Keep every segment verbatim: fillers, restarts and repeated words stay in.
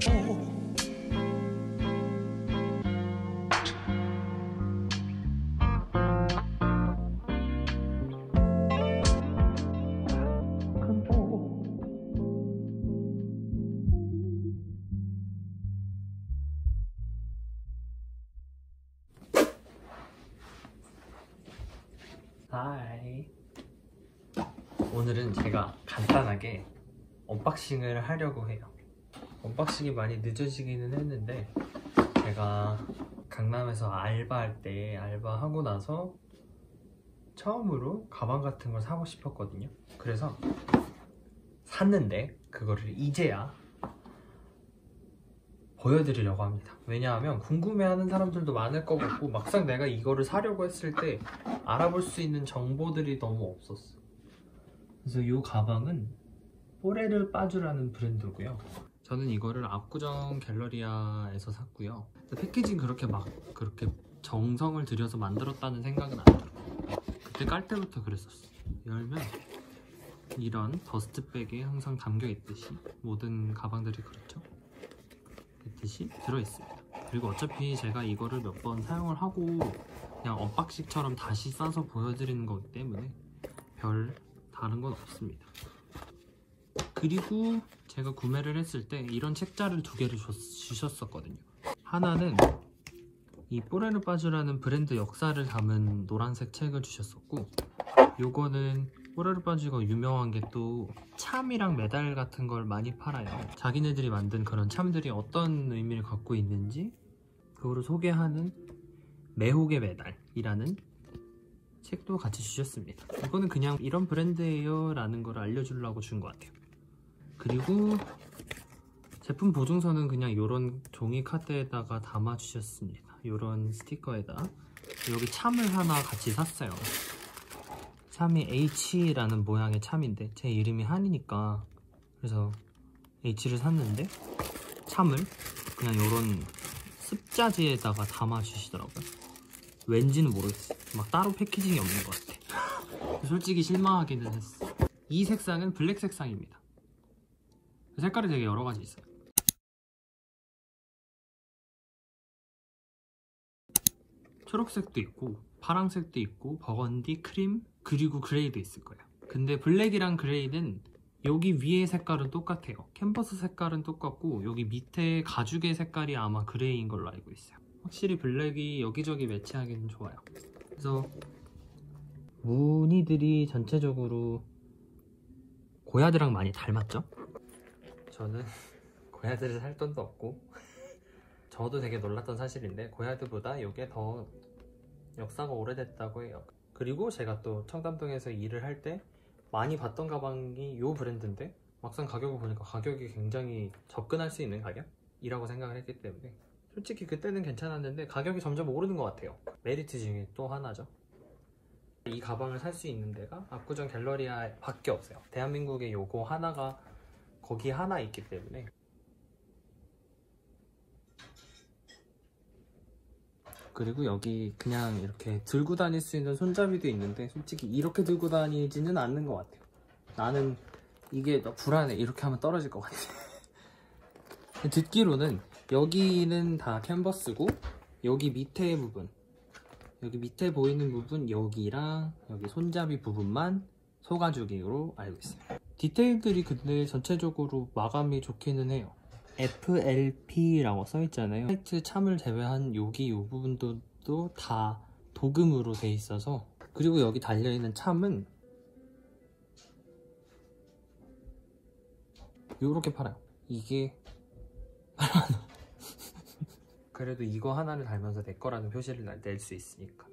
하이. 오늘은 제가 간단하게 언박싱을 하려고 해요. 언박싱이 많이 늦어지기는 했는데 제가 강남에서 알바할 때 알바하고 나서 처음으로 가방 같은 걸 사고 싶었거든요. 그래서 샀는데 그거를 이제야 보여드리려고 합니다. 왜냐하면 궁금해하는 사람들도 많을 것 같고 막상 내가 이거를 사려고 했을 때 알아볼 수 있는 정보들이 너무 없었어. 그래서 이 가방은 뽀레르 빠주라는 브랜드고요. 저는 이거를 압구정 갤러리아에서 샀고요. 패키징 그렇게 막 그렇게 정성을 들여서 만들었다는 생각은 안 들어. 그때 깔 때부터 그랬었어. 열면 이런 더스트백에 항상 담겨 있듯이 모든 가방들이 그렇죠. 있듯이 들어있습니다. 그리고 어차피 제가 이거를 몇 번 사용을 하고 그냥 언박싱처럼 다시 싸서 보여드리는 거기 때문에 별 다른 건 없습니다. 그리고 제가 구매를 했을 때 이런 책자를 두 개를 줬, 주셨었거든요. 하나는 이 뽀레르 빠주라는 브랜드 역사를 담은 노란색 책을 주셨었고, 요거는 뽀레르 빠주가 유명한 게 또 참이랑 메달 같은 걸 많이 팔아요. 자기네들이 만든 그런 참들이 어떤 의미를 갖고 있는지 그거를 소개하는 매혹의 메달이라는 책도 같이 주셨습니다. 이거는 그냥 이런 브랜드예요 라는 걸 알려주려고 준 것 같아요. 그리고 제품 보증서는 그냥 이런 종이 카드에다가 담아 주셨습니다. 이런 스티커에다. 여기 참을 하나 같이 샀어요. 참이 H라는 모양의 참인데 제 이름이 한이니까 그래서 H를 샀는데 참을 그냥 이런 습자지에다가 담아 주시더라고요. 왠지는 모르겠어요. 막 따로 패키징이 없는 것 같아. 솔직히 실망하기는 했어. 이 색상은 블랙 색상입니다. 색깔이 되게 여러 가지 있어요. 초록색도 있고 파란색도 있고 버건디, 크림, 그리고 그레이도 있을 거예요. 근데 블랙이랑 그레이는 여기 위에 색깔은 똑같아요. 캔버스 색깔은 똑같고 여기 밑에 가죽의 색깔이 아마 그레이인 걸로 알고 있어요. 확실히 블랙이 여기저기 매치하기는 좋아요. 그래서 무늬들이 전체적으로 고야드랑 많이 닮았죠? 저는 고야드를 살 돈도 없고 저도 되게 놀랐던 사실인데 고야드보다 이게 더 역사가 오래됐다고 해요. 그리고 제가 또 청담동에서 일을 할 때 많이 봤던 가방이 이 브랜드인데 막상 가격을 보니까 가격이 굉장히 접근할 수 있는 가격이라고 생각을 했기 때문에 솔직히 그때는 괜찮았는데 가격이 점점 오르는 것 같아요. 메리트 중에 또 하나죠. 이 가방을 살 수 있는 데가 압구정 갤러리아 밖에 없어요. 대한민국에 요거 하나가 거기 하나 있기 때문에. 그리고 여기 그냥 이렇게 들고 다닐 수 있는 손잡이도 있는데 솔직히 이렇게 들고 다니지는 않는 것 같아요. 나는 이게 불안해. 이렇게 하면 떨어질 것 같아. 듣기로는 여기는 다 캔버스고 여기 밑에 부분 여기 밑에 보이는 부분 여기랑 여기 손잡이 부분만 소가죽으로 알고 있어요. 디테일들이 근데 전체적으로 마감이 좋기는 해요. 에프엘피라고 써있잖아요. 화이트 참을 제외한 여기 이 부분도 다 도금으로 돼 있어서. 그리고 여기 달려있는 참은 요렇게 팔아요. 이게 팔만 원. 그래도 이거 하나를 달면서 내 거라는 표시를 낼 수 있으니까.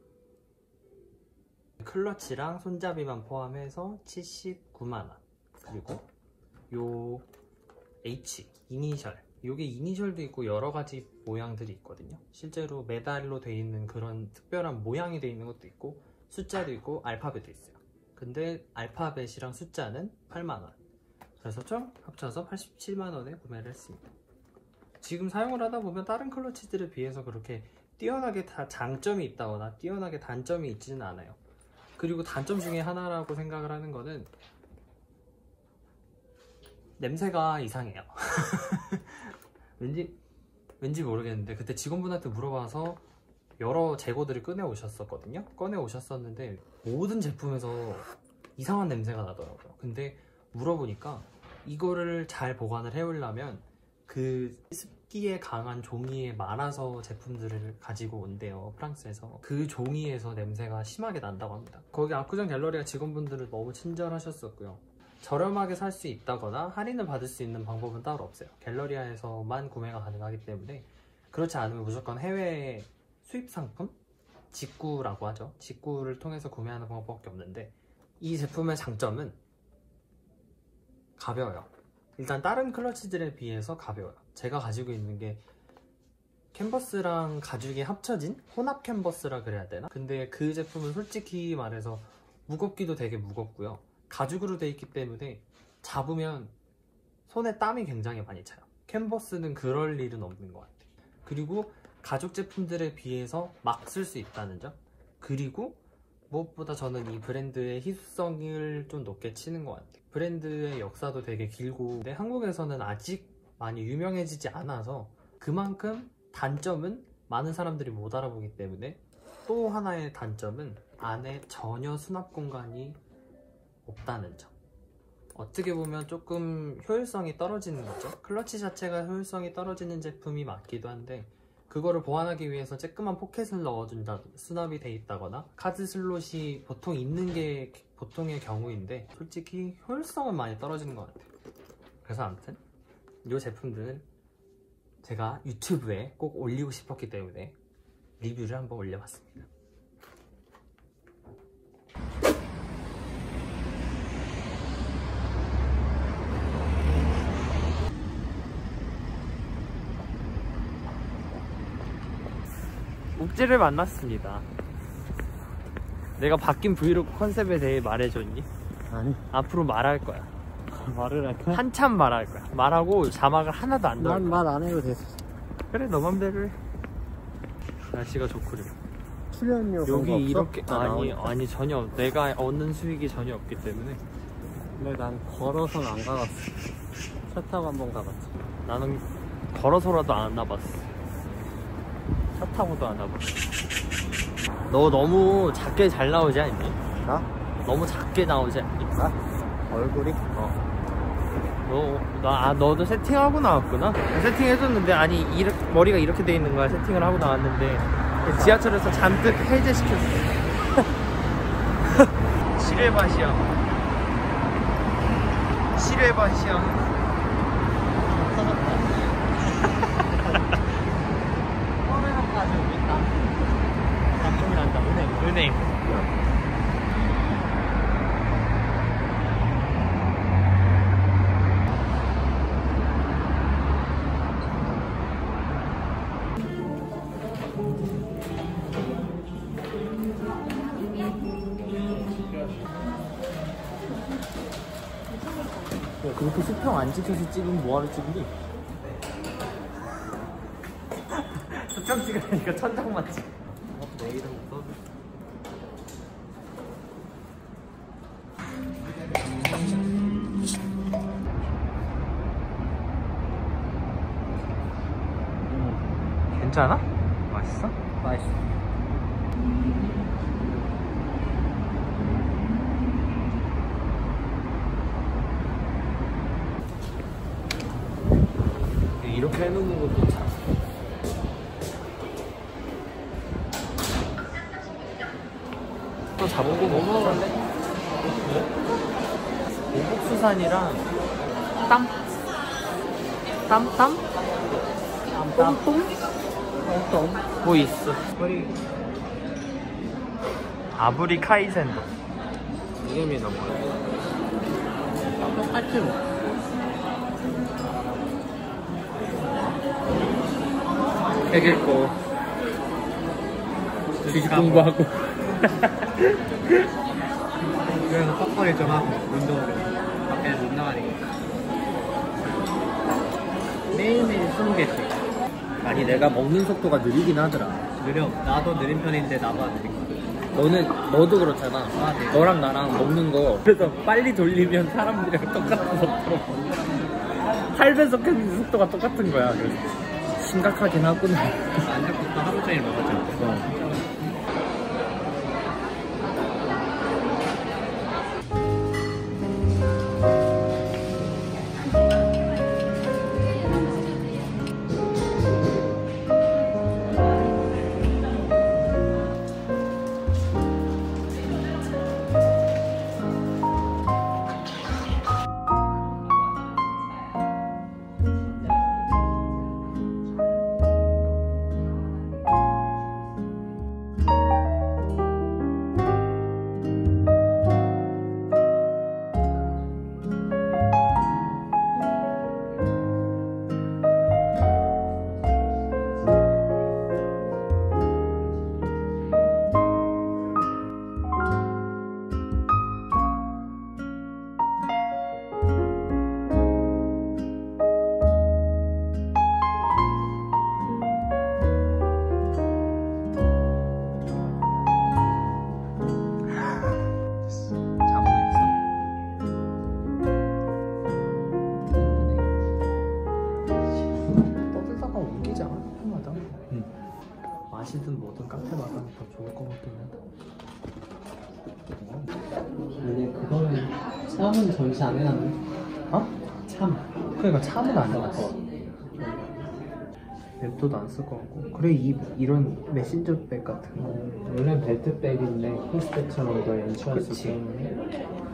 클러치랑 손잡이만 포함해서 칠십구만 원. 그리고 요 H 이니셜, 요게 이니셜도 있고 여러가지 모양들이 있거든요. 실제로 메달로 돼 있는 그런 특별한 모양이 돼 있는 것도 있고 숫자도 있고 알파벳도 있어요. 근데 알파벳이랑 숫자는 팔만 원. 그래서 총 합쳐서 팔십칠만 원에 구매를 했습니다. 지금 사용을 하다 보면 다른 클러치들에 비해서 그렇게 뛰어나게 다 장점이 있다거나 뛰어나게 단점이 있지는 않아요. 그리고 단점 중에 하나라고 생각을 하는 거는 냄새가 이상해요. 왠지 왠지 모르겠는데 그때 직원분한테 물어봐서 여러 재고들을 꺼내 오셨었거든요. 꺼내 오셨었는데 모든 제품에서 이상한 냄새가 나더라고요. 근데 물어보니까 이거를 잘 보관을 해오려면 그 습기에 강한 종이에 말아서 제품들을 가지고 온대요. 프랑스에서. 그 종이에서 냄새가 심하게 난다고 합니다. 거기 압구정 갤러리아 직원분들은 너무 친절하셨었고요. 저렴하게 살 수 있다거나 할인을 받을 수 있는 방법은 따로 없어요. 갤러리아에서만 구매가 가능하기 때문에 그렇지 않으면 무조건 해외 수입 상품? 직구라고 하죠. 직구를 통해서 구매하는 방법밖에 없는데 이 제품의 장점은 가벼워요. 일단 다른 클러치들에 비해서 가벼워요. 제가 가지고 있는 게 캔버스랑 가죽이 합쳐진 혼합 캔버스라 그래야 되나? 근데 그 제품은 솔직히 말해서 무겁기도 되게 무겁고요. 가죽으로 돼 있기 때문에 잡으면 손에 땀이 굉장히 많이 차요. 캔버스는 그럴 일은 없는 것 같아요. 그리고 가죽 제품들에 비해서 막 쓸 수 있다는 점. 그리고 무엇보다 저는 이 브랜드의 희소성을 좀 높게 치는 것 같아요. 브랜드의 역사도 되게 길고 근데 한국에서는 아직 많이 유명해지지 않아서 그만큼 단점은 많은 사람들이 못 알아보기 때문에 또 하나의 단점은 안에 전혀 수납 공간이 없다는 점. 어떻게 보면 조금 효율성이 떨어지는 거죠. 클러치 자체가 효율성이 떨어지는 제품이 맞기도 한데 그거를 보완하기 위해서 쬐끄만 포켓을 넣어준다, 수납이 돼 있다거나 카드 슬롯이 보통 있는 게 보통의 경우인데 솔직히 효율성은 많이 떨어지는 것 같아요. 그래서 아무튼 이 제품들은 제가 유튜브에 꼭 올리고 싶었기 때문에 리뷰를 한번 올려봤습니다. 욱지를 만났습니다. 내가 바뀐 브이로그 컨셉에 대해 말해줬니? 아니. 앞으로 말할 거야. 말을 할 거야? 한참 말할 거야. 말하고 자막을 하나도 안 넣을 거야. 난 말 안 해도 됐어. 그래, 너 맘대로 해. 날씨가 좋구려. 출연료 여기 이렇게 나 아니 나오니까. 아니 전혀 내가 얻는 수익이 전혀 없기 때문에. 근데 난 걸어서는 안 가봤어. 차 타고 한 번 가봤지. 나는 걸어서라도 안 와봤어. 차 타고도 안 와봤어. 너 너무 작게 잘 나오지 않니? 나? 너무 작게 나오지 않니? 나? 얼굴이? 어. 너, 나, 아, 너도 세팅하고 나왔구나? 세팅해줬는데, 아니, 이렇게, 머리가 이렇게 돼 있는 거야. 세팅을 하고 나왔는데, 지하철에서 잔뜩 해제시켰어. 칠회밭이야. 칠회밭이야. 은행. 야, 그렇게 수평 안 지켜서 찍으면 뭐하러 찍니? 수평 찍으니까 천장만 찍어. 어, 내 이름 써줘. 괜찮아? 맛있어? 맛있어. 이렇게 해놓는 것도 참. 또 잡은 거 뭐 먹었는데? 오복수산이랑 땀? 땀? 땀? 똥똥? 똥똥? 뭐 있어? 아브리 카이센도. 이름이 너무 똑같이 뭐. 책 읽고 주식 공부하고 그래서 턱걸이 좀 하고 운동을 밖에 못 나가니까 매일매일 스무 개씩. 아니 내가 먹는 속도가 느리긴 하더라. 느려. 나도 느린 편인데 나도 안 느린 거야. 너는 너도 그렇잖아. 아, 네. 너랑 나랑 먹는 거 그래서 빨리 돌리면 사람들이랑 똑같은 속도로 팔 배 속했는데 속도가 똑같은 거야. 그래서 심각하긴 하구나. 안전부터 하루 종일 먹었잖아. 맛이든 뭐든 카페마다 더 좋을 것 같긴 하다. 근데 그거는 참은 전시 안 해놨네. 어? 참. 그러니까 참은 안 해놨어. 랩도도 안 쓸 것 같고. 그래 이 이런 메신저백 같은 거. 원래 벨트백인데 포스트처럼 더 연출할 수 있는.